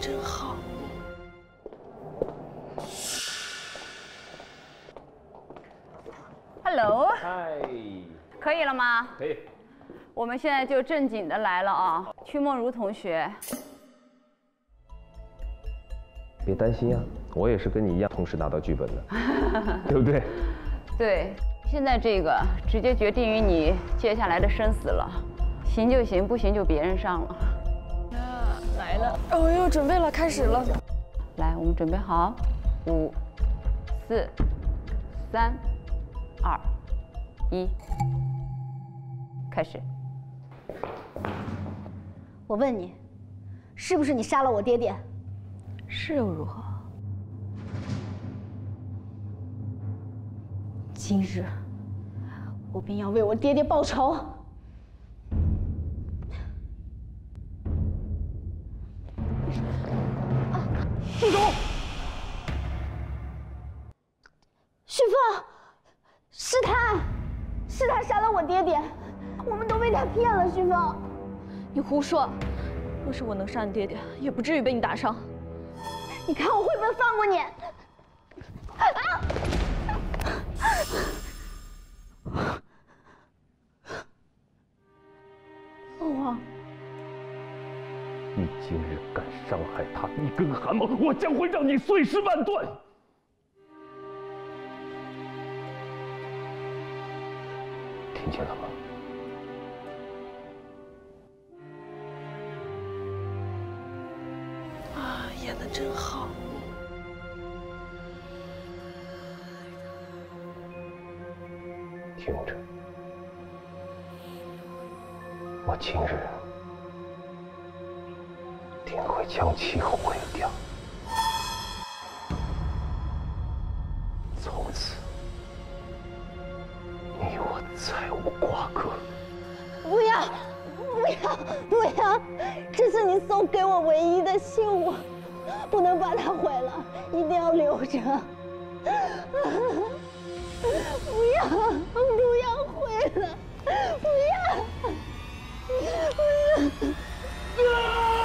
真好。 Hello。 嗨。 可以了吗？ 可以。 我们现在就正经的来了啊，曲梦如同学。 别担心啊，我也是跟你一样同时拿到剧本的，对不对？ 对，现在这个直接决定于你接下来的生死了，行就行，不行就别人上了。 来了，哦呦，准备了，开始了。 来，我们准备好，5、4、3、2、1，开始。 我问你，是不是你杀了我爹爹？ 是又如何？ 今日，我便要为我爹爹报仇。郡主，旭凤，是他杀了我爹爹，我们都被他骗了。旭凤， 你胡说！若是我能杀你爹爹，也不至于被你打伤。 你看我会不会放过你？父王， 你今日敢伤害他一根汗毛，我将会让你碎尸万段！听见了吗？ 啊，演得真好。 听着，我今日定会将其毁掉，从此你我再无瓜葛。 不要，不要，不要！这是你送给我唯一的信物，不能把它毁了，一定要留着。不要，不要毁了，不要，不要！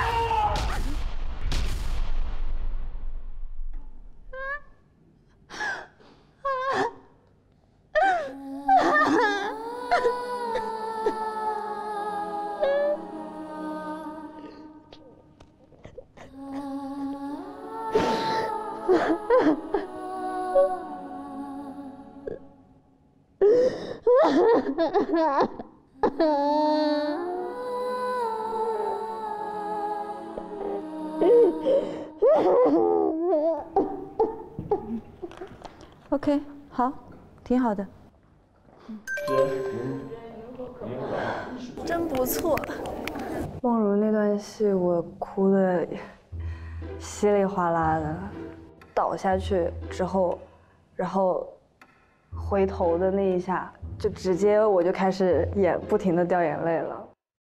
OK， 好，挺好的。 真不错。 梦如那段戏，我哭得稀里哗啦的，倒下去之后，然后回头的那一下，就直接我就开始不停的掉眼泪了。